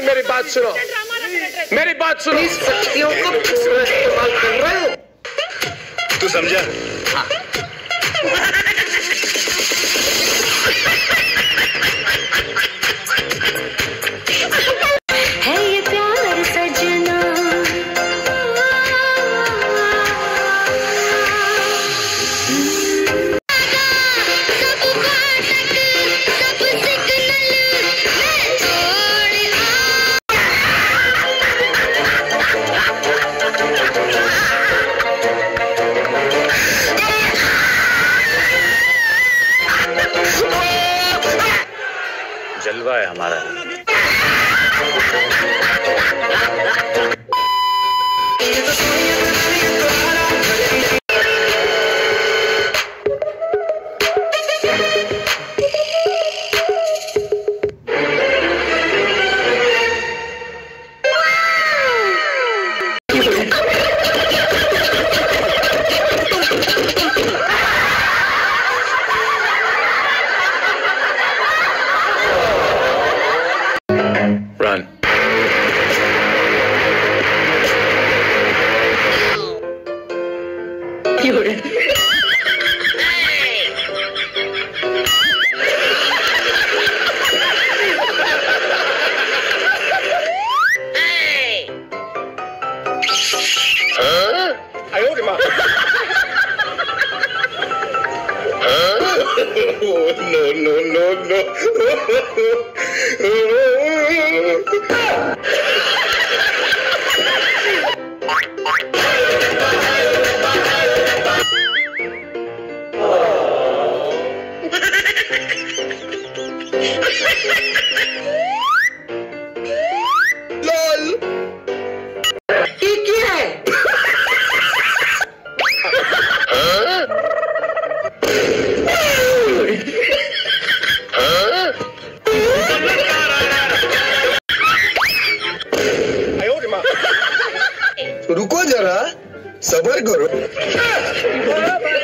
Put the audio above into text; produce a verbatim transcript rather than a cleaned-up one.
मेरी बात सुनो, मेरी बात सुनो। इस शक्तियों को पूरा इस्तेमाल कर रहे हो, तू समझा? हाँ। जलवा है हमारा। Run. 아유, 우리 마. No, no, no, no. Lol, ये क्या है? रुको जरा, सब्र करो।